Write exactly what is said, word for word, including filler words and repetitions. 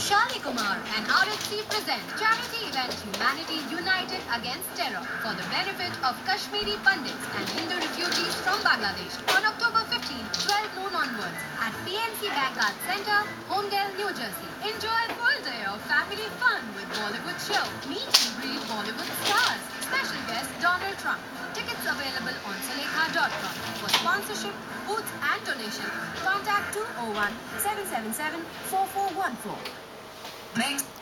Shali Kumar and R H C present charity event Humanity United Against Terror for the benefit of Kashmiri Pandits and Hindu refugees from Bangladesh on October fifteenth, twelve noon onwards at P N C Bank Arts Center, Holmdel, New Jersey. Enjoy a full day of family fun with Bollywood show. Meet and greet Bollywood stars. Special guest Donald Trump. Tickets available on sulekha dot com. For sponsorship, booth and donation, contact two oh one, seven seven seven, four four one four. Next.